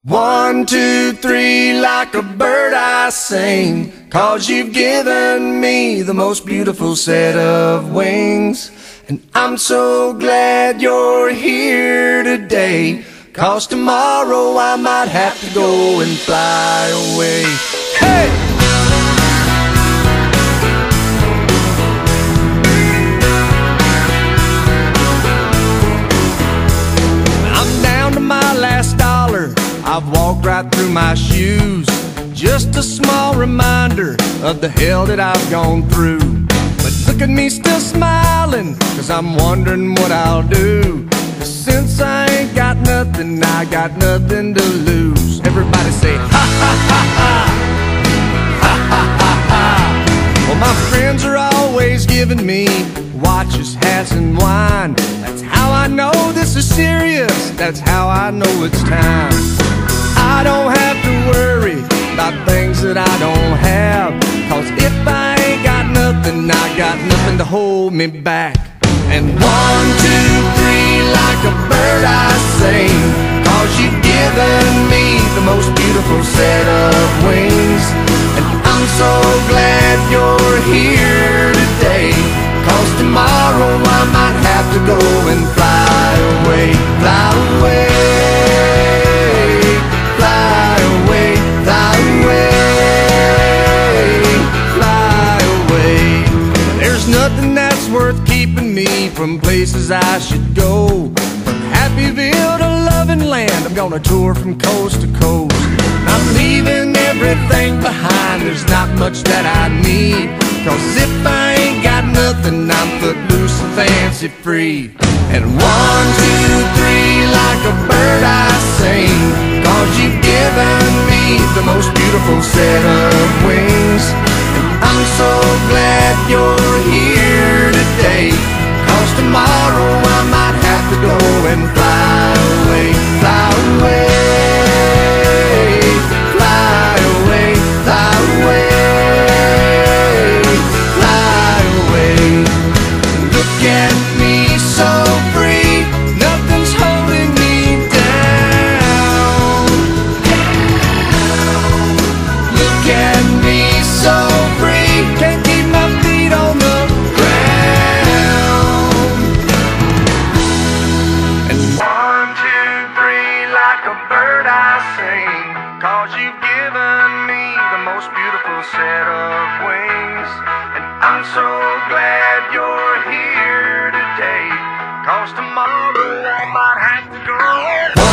1, 2, 3, like a bird I sing, 'cause you've given me the most beautiful set of wings. And I'm so glad you're here today, 'cause tomorrow I might have to go and fly away. Hey! I'm down to my last dollar, I've walked right through my shoes. Just a small reminder of the hell that I've gone through. But look at me still smiling, 'cause I'm wondering what I'll do. Since I ain't got nothing, I got nothing to lose. Everybody say ha ha ha ha, ha ha ha ha. Well, my friends are always giving me watches, hats, and wine. That's how I know this is serious, that's how I know it's time. I don't have to worry about things that I don't have, 'cause if I ain't got nothing, I got nothing to hold me back. And 1, 2, 3, like a bird I sing, 'cause you've given me the most beautiful set of wings. And I'm so glad you're here today, 'cause tomorrow I might have to go and fly away, fly away, fly away, fly away, fly away. There's nothing that's worth keeping me from places I should go. From Happyville to Loving Land, I'm gonna tour from coast to coast. I'm leaving everything behind, there's not much that I need, 'cause if I ain't got nothing, I'm footloose and fancy free. And 1, 2, 3, like a bird I sing, 'cause you've given me the most beautiful set of wings. And I'm so glad you're here today, 'cause tomorrow I might have to go and fly away, fly away, fly away, fly away, fly away. Look at me so free, nothing's holding me down. Look at me so free, can't keep my feet on the ground. And 1, 2, 3, like a bird I sing, 'cause you've given me the most beautiful set of wings. And I'm so glad you're here today, 'cause tomorrow I might have to go.